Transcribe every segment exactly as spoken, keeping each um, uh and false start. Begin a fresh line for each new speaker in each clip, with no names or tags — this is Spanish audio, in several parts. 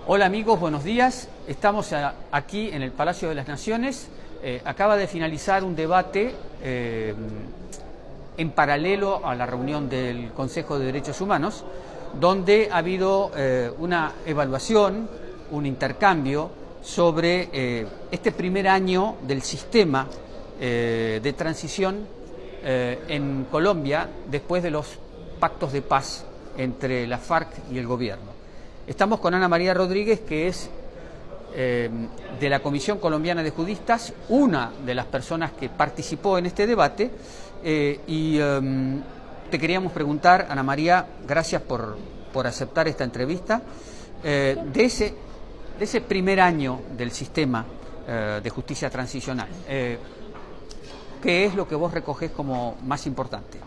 Hola amigos, buenos días. Estamos a, aquí en el Palacio de las Naciones. Eh, acaba de finalizar un debate eh, en paralelo a la reunión del Consejo de Derechos Humanos, donde ha habido eh, una evaluación, un intercambio sobre eh, este primer año del sistema eh, de transición eh, en Colombia después de los pactos de paz entre la FARC y el gobierno. Estamos con Ana María Rodríguez, que es eh, de la Comisión Colombiana de Judistas, una de las personas que participó en este debate, eh, y eh, te queríamos preguntar, Ana María, gracias por, por aceptar esta entrevista, eh, de, ese, de ese primer año del sistema eh, de justicia transicional. Eh, ¿Qué es lo que vos recogés como más importante?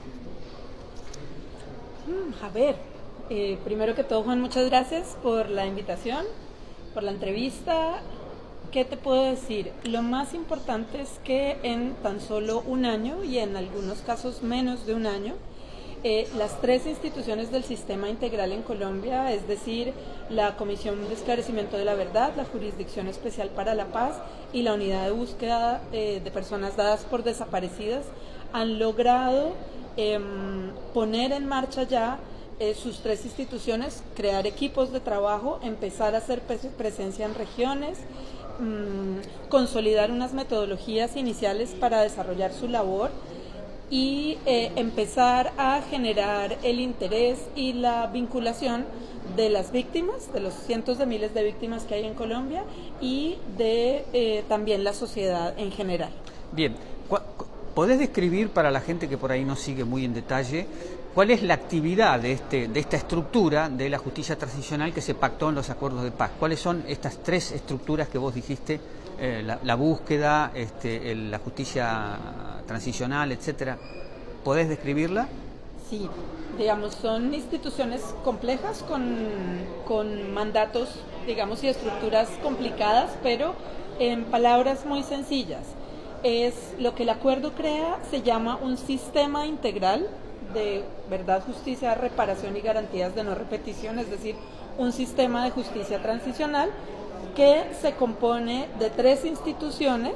A ver, eh, primero que todo, Juan, muchas gracias por la invitación, por la entrevista. ¿Qué te puedo decir? Lo más importante es que en tan solo un año, y en algunos casos menos de un año, eh, las tres instituciones del sistema integral en Colombia, es decir, la Comisión de Esclarecimiento de la Verdad, la Jurisdicción Especial para la Paz y la Unidad de Búsqueda eh, de Personas Dadas por Desaparecidas, han logrado eh, poner en marcha ya eh, sus tres instituciones, crear equipos de trabajo, empezar a hacer presencia en regiones, mmm, consolidar unas metodologías iniciales para desarrollar su labor y eh, empezar a generar el interés y la vinculación de las víctimas, de los cientos de miles de víctimas que hay en Colombia y de eh, también la sociedad en general.
Bien, ¿podés describir para la gente que por ahí no sigue muy en detalle cuál es la actividad de, este, de esta estructura de la justicia transicional que se pactó en los acuerdos de paz? ¿Cuáles son estas tres estructuras que vos dijiste? Eh, la, la búsqueda, este, el, la justicia transicional, etcétera. ¿Podés describirla?
Sí, digamos, son instituciones complejas con, con mandatos, digamos, y estructuras complicadas, pero en palabras muy sencillas. Es lo que el acuerdo crea, se llama un sistema integral de verdad, justicia, reparación y garantías de no repetición, es decir, un sistema de justicia transicional que se compone de tres instituciones,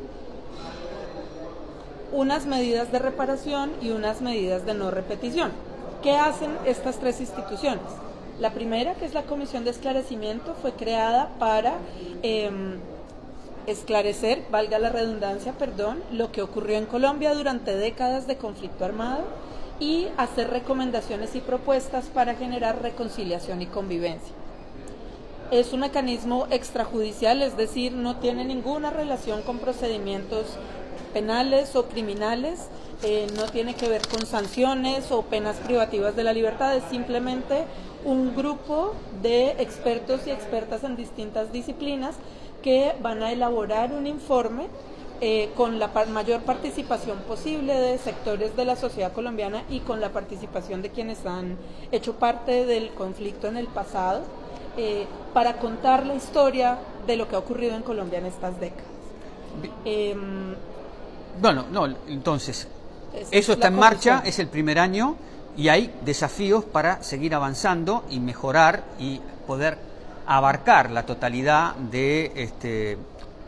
unas medidas de reparación y unas medidas de no repetición. ¿Qué hacen estas tres instituciones? La primera, que es la Comisión de Esclarecimiento, fue creada para eh, esclarecer, valga la redundancia, perdón, lo que ocurrió en Colombia durante décadas de conflicto armado y hacer recomendaciones y propuestas para generar reconciliación y convivencia. Es un mecanismo extrajudicial, es decir, no tiene ninguna relación con procedimientos penales o criminales, eh, no tiene que ver con sanciones o penas privativas de la libertad, es simplemente un grupo de expertos y expertas en distintas disciplinas que van a elaborar un informe Eh, con la par mayor participación posible de sectores de la sociedad colombiana y con la participación de quienes han hecho parte del conflicto en el pasado, eh, para contar la historia de lo que ha ocurrido en Colombia en estas décadas. Eh,
bueno, no, entonces, eso está en marcha, es el primer año y hay desafíos para seguir avanzando y mejorar y poder abarcar la totalidad de este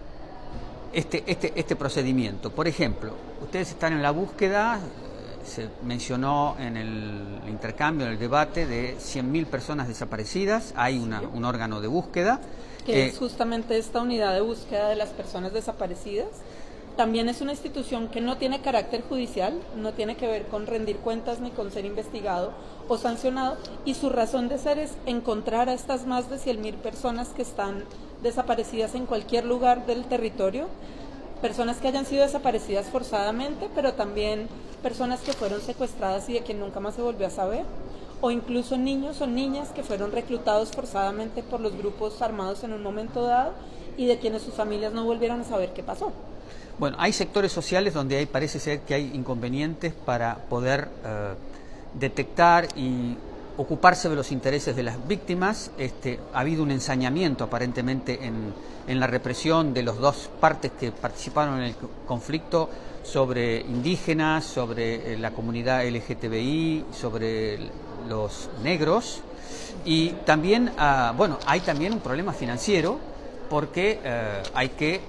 Este, este, este procedimiento. Por ejemplo, ustedes están en la búsqueda, se mencionó en el intercambio, en el debate, de cien mil personas desaparecidas, hay una, un órgano de búsqueda.
Que
eh,
es justamente esta unidad de búsqueda de las personas desaparecidas. También es una institución que no tiene carácter judicial, no tiene que ver con rendir cuentas ni con ser investigado o sancionado, y su razón de ser es encontrar a estas más de cien mil personas que están desaparecidas en cualquier lugar del territorio, personas que hayan sido desaparecidas forzadamente, pero también personas que fueron secuestradas y de quien nunca más se volvió a saber, o incluso niños o niñas que fueron reclutados forzadamente por los grupos armados en un momento dado y de quienes sus familias no volvieron a saber qué pasó.
Bueno, hay sectores sociales donde hay, parece ser que hay inconvenientes para poder eh, detectar y ocuparse de los intereses de las víctimas. Este, ha habido un ensañamiento aparentemente en, en la represión de las dos partes que participaron en el conflicto sobre indígenas, sobre la comunidad L G T B I, sobre los negros, y también, uh, bueno, hay también un problema financiero porque uh, hay que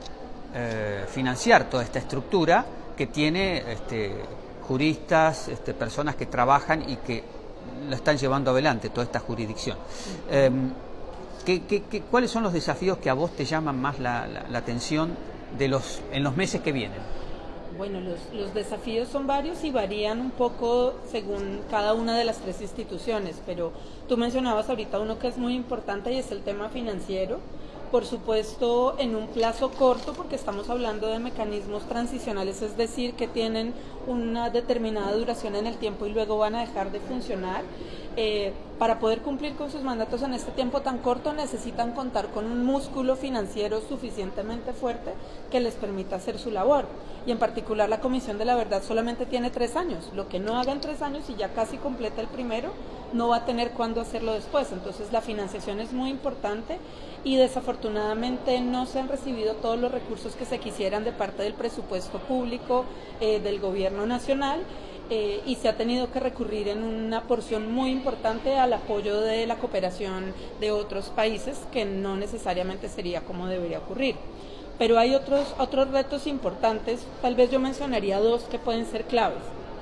uh, financiar toda esta estructura que tiene este, juristas, este, personas que trabajan y que lo están llevando adelante, toda esta jurisdicción. Um, ¿qué, qué, qué, ¿Cuáles son los desafíos que a vos te llaman más la, la, la atención de los, en los meses que vienen?
Bueno, los, los desafíos son varios y varían un poco según cada una de las tres instituciones, pero tú mencionabas ahorita uno que es muy importante y es el tema financiero. Por supuesto, en un plazo corto, porque estamos hablando de mecanismos transicionales, es decir, que tienen una determinada duración en el tiempo y luego van a dejar de funcionar. Eh, para poder cumplir con sus mandatos en este tiempo tan corto necesitan contar con un músculo financiero suficientemente fuerte que les permita hacer su labor. Y en particular la Comisión de la Verdad solamente tiene tres años. Lo que no haga en tres años y ya casi completa el primero, no va a tener cuándo hacerlo después. Entonces la financiación es muy importante y desafortunadamente no se han recibido todos los recursos que se quisieran de parte del presupuesto público eh, del gobierno nacional. Eh, y se ha tenido que recurrir en una porción muy importante al apoyo de la cooperación de otros países, que no necesariamente sería como debería ocurrir. Pero hay otros, otros retos importantes, tal vez yo mencionaría dos que pueden ser claves.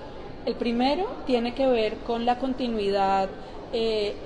El primero tiene que ver con la continuidad eh,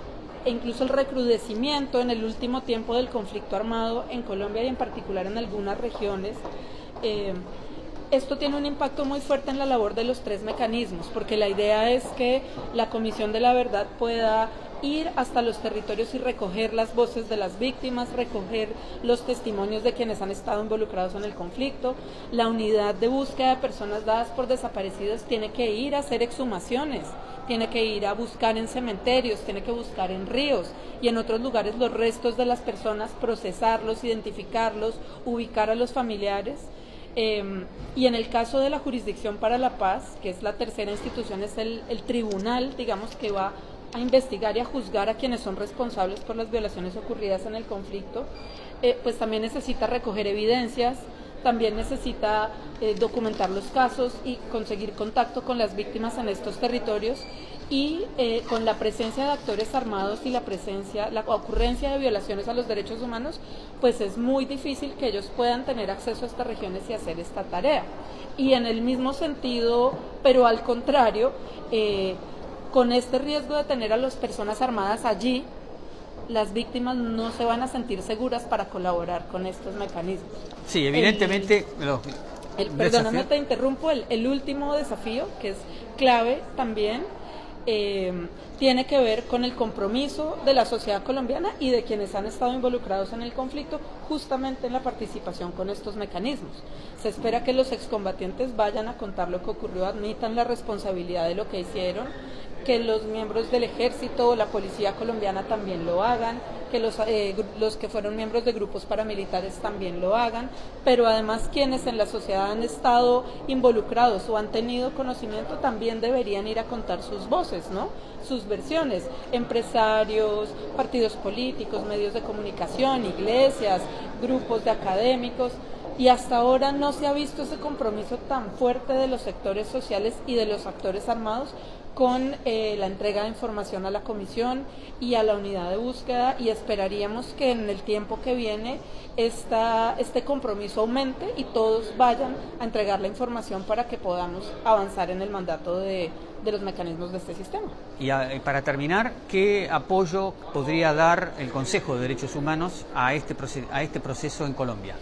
e incluso el recrudecimiento en el último tiempo del conflicto armado en Colombia y en particular en algunas regiones. Eh, Esto tiene un impacto muy fuerte en la labor de los tres mecanismos, porque la idea es que la Comisión de la Verdad pueda ir hasta los territorios y recoger las voces de las víctimas, recoger los testimonios de quienes han estado involucrados en el conflicto. La unidad de búsqueda de personas dadas por desaparecidas tiene que ir a hacer exhumaciones, tiene que ir a buscar en cementerios, tiene que buscar en ríos y en otros lugares los restos de las personas, procesarlos, identificarlos, ubicar a los familiares. Eh, y en el caso de la Jurisdicción para la Paz, que es la tercera institución, es el, el tribunal, digamos, que va a investigar y a juzgar a quienes son responsables por las violaciones ocurridas en el conflicto, eh, pues también necesita recoger evidencias, también necesita eh, documentar los casos y conseguir contacto con las víctimas en estos territorios, y eh, con la presencia de actores armados y la presencia, la ocurrencia de violaciones a los derechos humanos, pues es muy difícil que ellos puedan tener acceso a estas regiones y hacer esta tarea. Y en el mismo sentido, pero al contrario, eh, con este riesgo de tener a las personas armadas allí, las víctimas no se van a sentir seguras para colaborar con estos mecanismos.
Sí, evidentemente... El, los,
el, perdóname, te interrumpo, el, el último desafío, que es clave también, Eh, tiene que ver con el compromiso de la sociedad colombiana y de quienes han estado involucrados en el conflicto, justamente en la participación con estos mecanismos. Se espera que los excombatientes vayan a contar lo que ocurrió, admitan la responsabilidad de lo que hicieron, que los miembros del ejército o la policía colombiana también lo hagan, que los, eh, los que fueron miembros de grupos paramilitares también lo hagan, pero además quienes en la sociedad han estado involucrados o han tenido conocimiento también deberían ir a contar sus voces, ¿no? Sus versiones, empresarios, partidos políticos, medios de comunicación, iglesias, grupos de académicos. Y hasta ahora no se ha visto ese compromiso tan fuerte de los sectores sociales y de los actores armados con eh, la entrega de información a la comisión y a la unidad de búsqueda, y esperaríamos que en el tiempo que viene esta, este compromiso aumente y todos vayan a entregar la información para que podamos avanzar en el mandato de, de los mecanismos de este sistema.
Y a, para terminar, ¿qué apoyo podría dar el Consejo de Derechos Humanos a este, a este proceso en Colombia?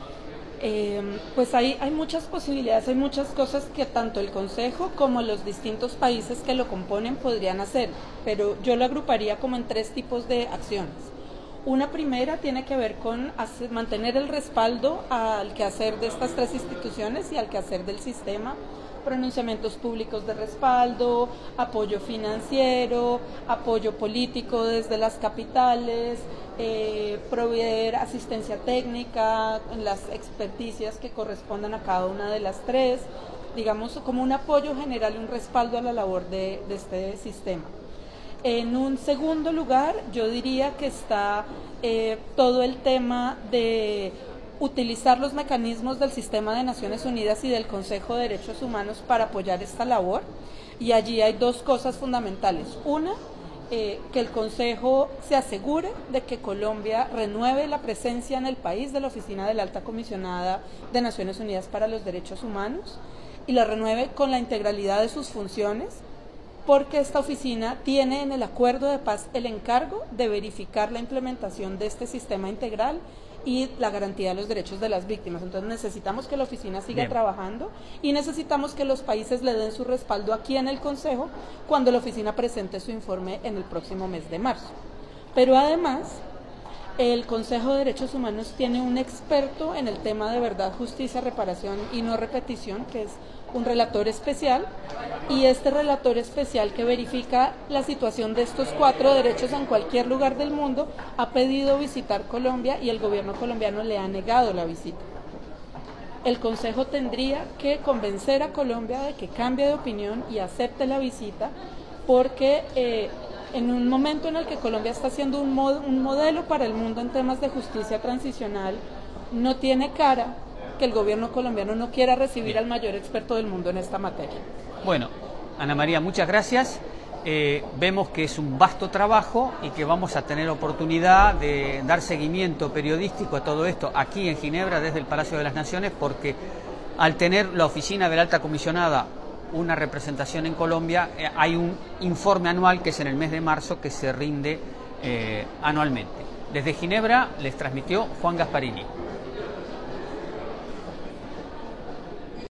Eh, pues hay, hay muchas posibilidades, hay muchas cosas que tanto el Consejo como los distintos países que lo componen podrían hacer, pero yo lo agruparía como en tres tipos de acciones. Una primera tiene que ver con hacer, mantener el respaldo al quehacer de estas tres instituciones y al quehacer del sistema, pronunciamientos públicos de respaldo, apoyo financiero, apoyo político desde las capitales, eh, proveer asistencia técnica en las experticias que correspondan a cada una de las tres, digamos como un apoyo general y un respaldo a la labor de, de este sistema. En un segundo lugar, yo diría que está eh, todo el tema de utilizar los mecanismos del Sistema de Naciones Unidas y del Consejo de Derechos Humanos para apoyar esta labor. Y allí hay dos cosas fundamentales. Una, eh, que el Consejo se asegure de que Colombia renueve la presencia en el país de la Oficina de la Alta Comisionada de Naciones Unidas para los Derechos Humanos y la renueve con la integralidad de sus funciones, porque esta oficina tiene en el acuerdo de paz el encargo de verificar la implementación de este sistema integral y la garantía de los derechos de las víctimas. Entonces necesitamos que la oficina siga Bien. trabajando y necesitamos que los países le den su respaldo aquí en el Consejo cuando la oficina presente su informe en el próximo mes de marzo. Pero además, el Consejo de Derechos Humanos tiene un experto en el tema de verdad, justicia, reparación y no repetición, que es un relator especial, y este relator especial que verifica la situación de estos cuatro derechos en cualquier lugar del mundo ha pedido visitar Colombia y el gobierno colombiano le ha negado la visita. El Consejo tendría que convencer a Colombia de que cambie de opinión y acepte la visita, porque eh, en un momento en el que Colombia está siendo un, mod un modelo para el mundo en temas de justicia transicional, no tiene cara que el gobierno colombiano no quiera recibir al mayor experto del mundo en esta materia.
Bueno, Ana María, muchas gracias. Eh, vemos que es un vasto trabajo y que vamos a tener oportunidad de dar seguimiento periodístico a todo esto aquí en Ginebra desde el Palacio de las Naciones, porque al tener la Oficina de la Alta Comisionada una representación en Colombia, eh, hay un informe anual que es en el mes de marzo que se rinde eh, anualmente. Desde Ginebra les transmitió Juan Gasparini.